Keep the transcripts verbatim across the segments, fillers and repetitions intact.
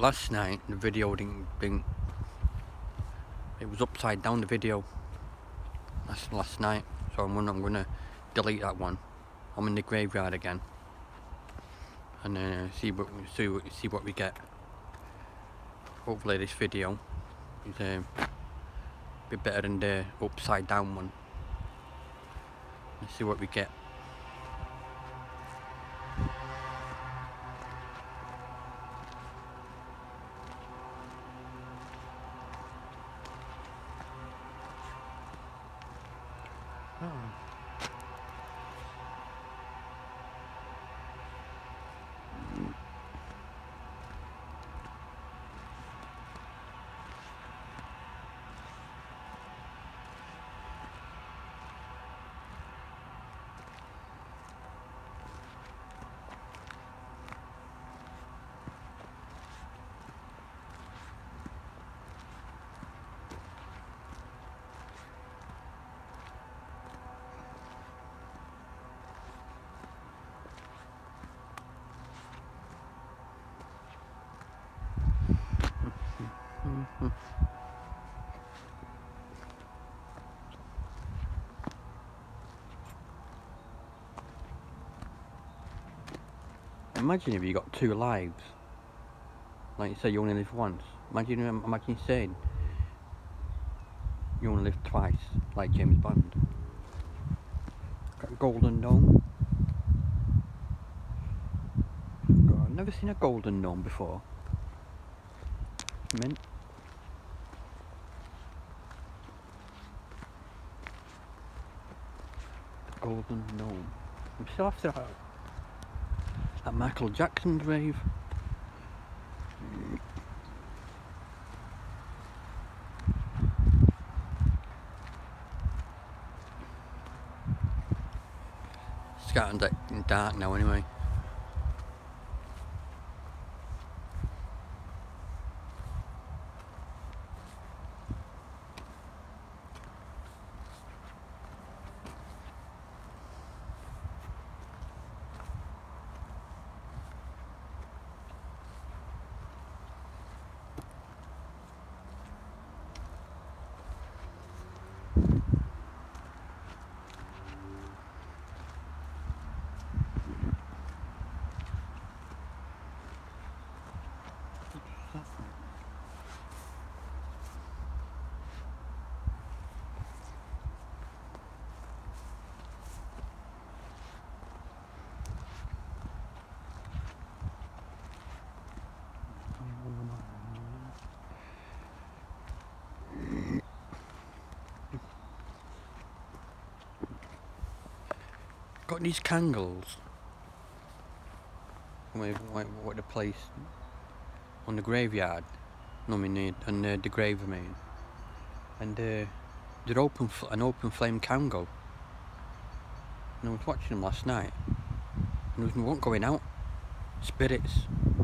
last night the video didn't, didn't it was upside down, the video last, last night, so I'm gonna, I'm gonna delete that one. I'm in the graveyard again and then uh, see what see what see what we get. Hopefully this video is um, a bit better than the upside down one. Let's see what we get. Oh. Imagine if you got two lives. Like you say, you only live once. Imagine, imagine saying you only live twice, like James Bond. Got a golden gnome. God, I've never seen a golden gnome before. Mint. Golden gnome. I'm still after that. At Michael Jackson's grave. It's getting dark now anyway. Got these candles with what the place on the graveyard, no, I mean the, and uh, the grave I mean, and uh, they're open, an open flame candle. And I was watching them last night, and there was one going out. Spirits,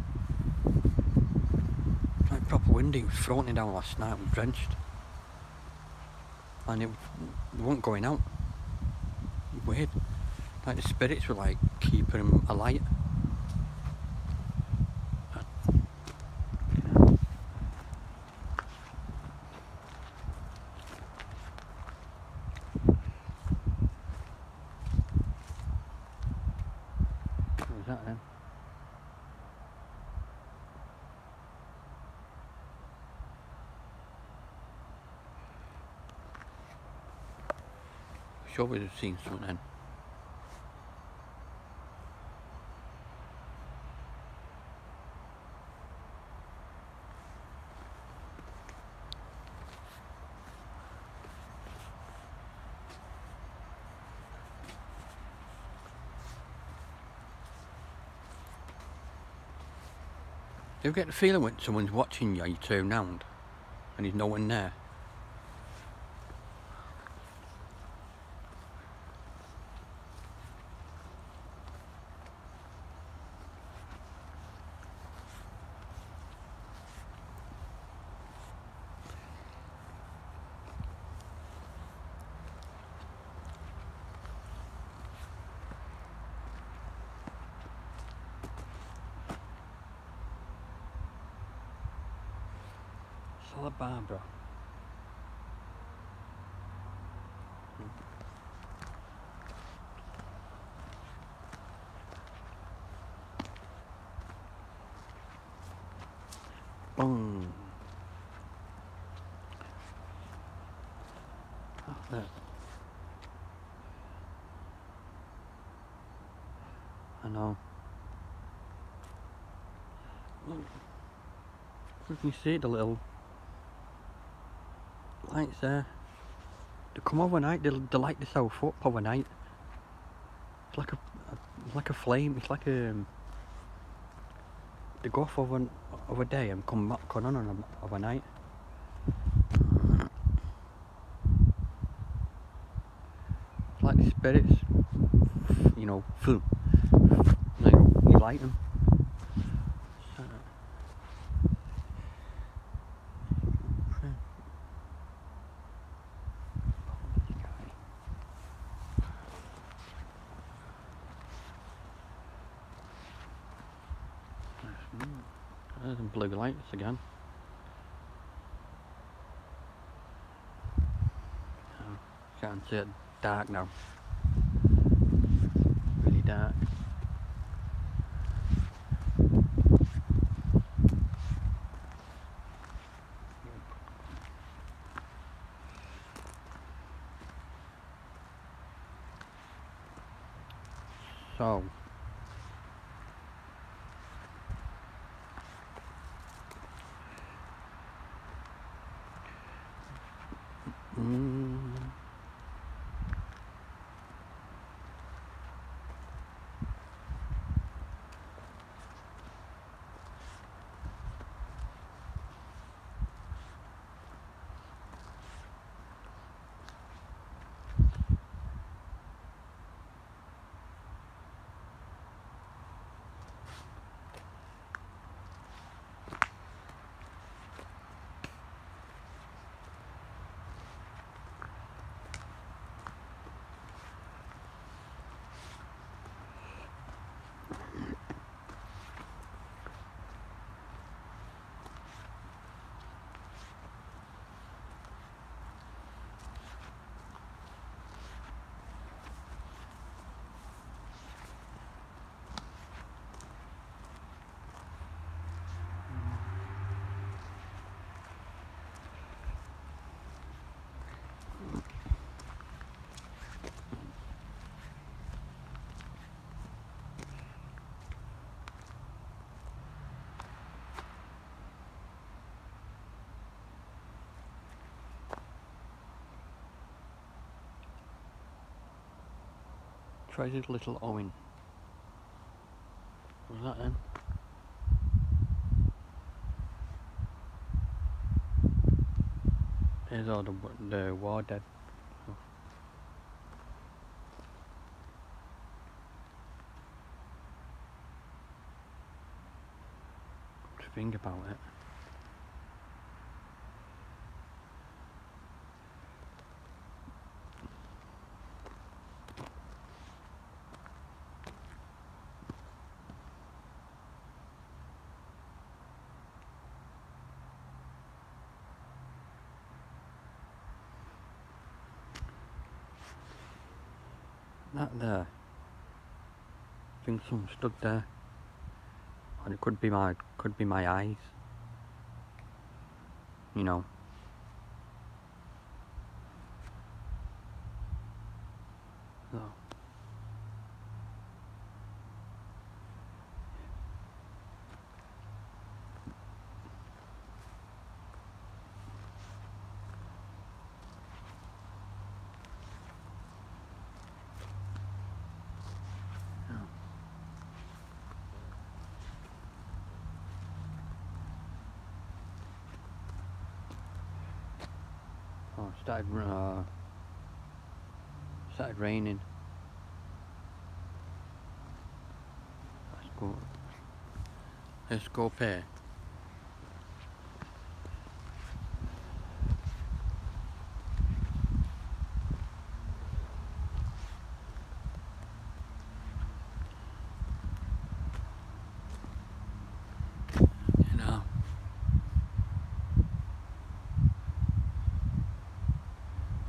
like proper windy. It was floating down last night. It was drenched, and it, it wasn't going out. Weird. Like the spirits were like keeping them alight. What was that then? Sure we'd have seen something then. Do you get the feeling when someone's watching you, you turn round and there's no one there? Santa Barbara. Boom. Oh, there. I know. You can see the little lights there. They come overnight. They, they light the south up overnight. It's like a, a it's like a flame. It's like a. Um, they go off over over day and come back on on overnight. It's like the spirits, you know, you know, you light them. So, there's some blue lights again. Oh, can't see it dark now. Really dark. So. Mm. Try this little Owen. What's that then? There's all the, the war dead. Oh. What do you think about it? That there. I think something stuck there. And it could be my could be my eyes. You know. So. Oh, it started, uh, started raining. Let's go. Let's go up here. You know.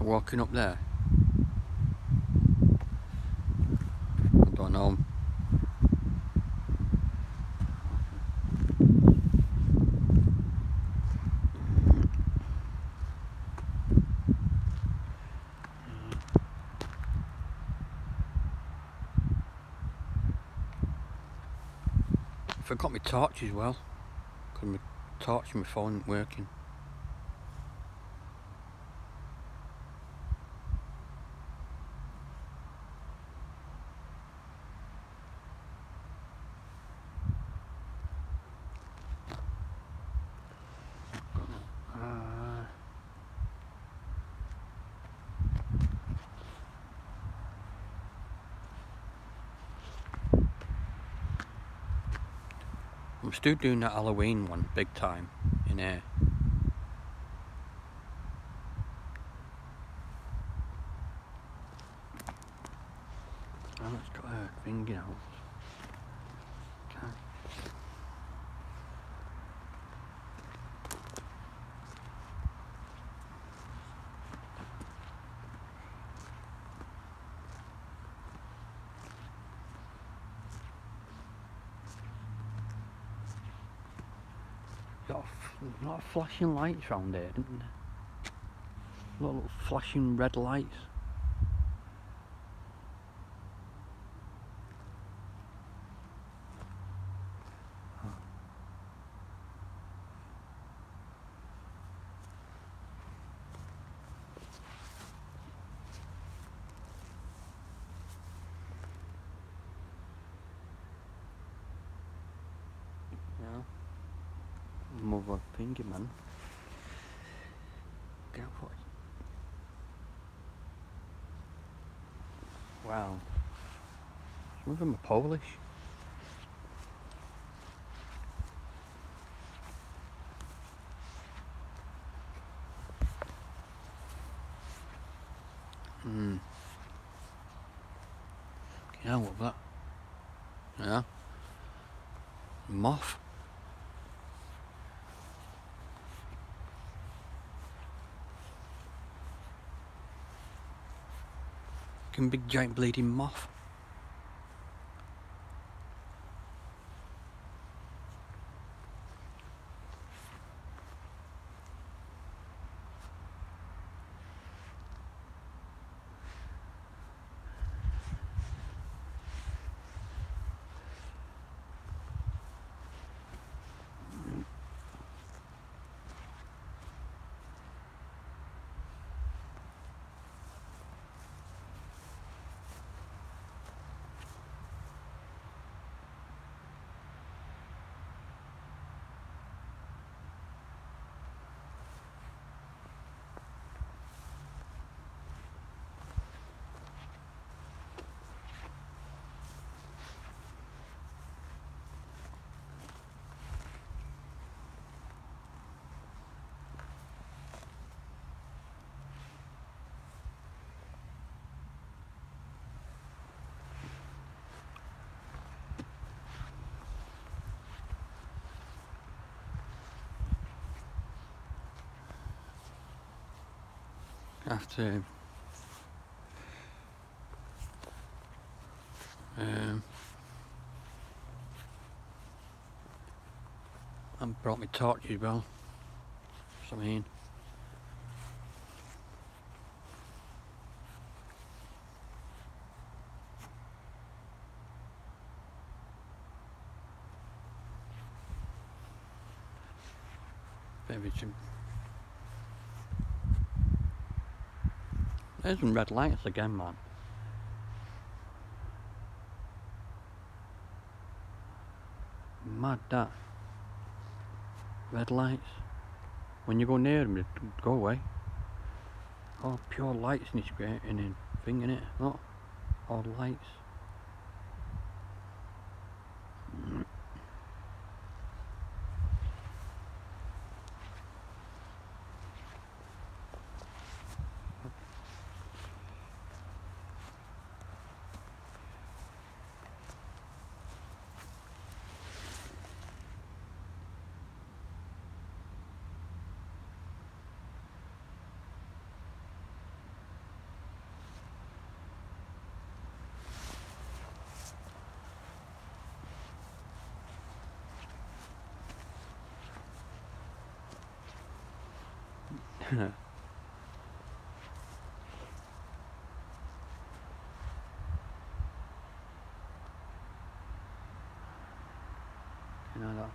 walking up there? I don't know. I forgot my torch as well, because my torch and my phone isn't working. Uh, I'm still doing that Halloween one big time in here. Oh, it's got a thing, you know. Can't. Got a lot of flashing lights around here, didn't there? A lot of flashing red lights. Yeah. Mother thingy, man. Get what? Wow. Some of them are Polish. Hmm. Yeah, what was that? Yeah. Moth. Fucking big giant bleeding moth. After um I brought my torch as well. So I mean maybe some. There's some red lights again, man. Mad that. Red lights. When you go near them, they go away. All pure lights in this great in a thing, innit? Not all lights. You know that.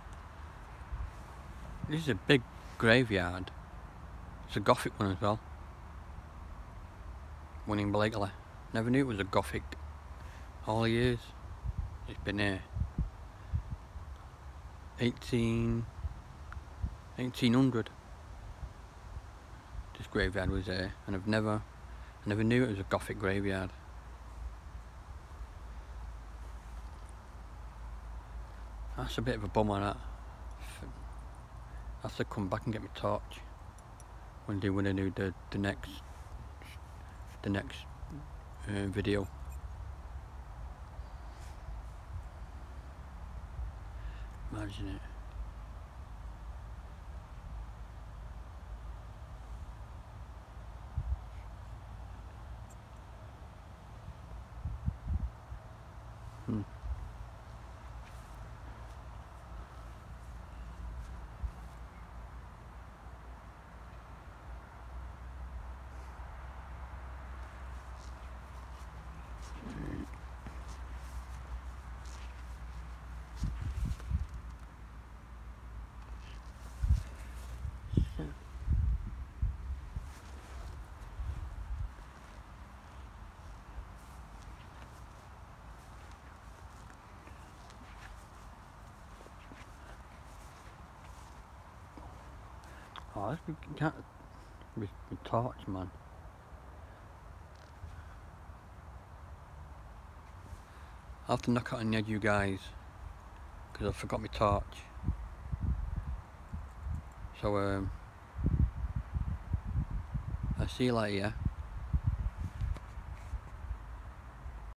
This is a big graveyard. It's a Gothic one as well. One in Blakely. Never knew it was a Gothic. All the years it's been here. eighteen, eighteen hundred. This graveyard was there, and I've never, I never knew it was a Gothic graveyard. That's a bit of a bummer, that. I have to come back and get my torch when they when I do the the next the next uh, video. Imagine it. Hmm. Oh, that's we can't with the torch, man. I'll have to knock out on the edge, you guys, because I forgot my torch. So um, I'll see you later. Yeah?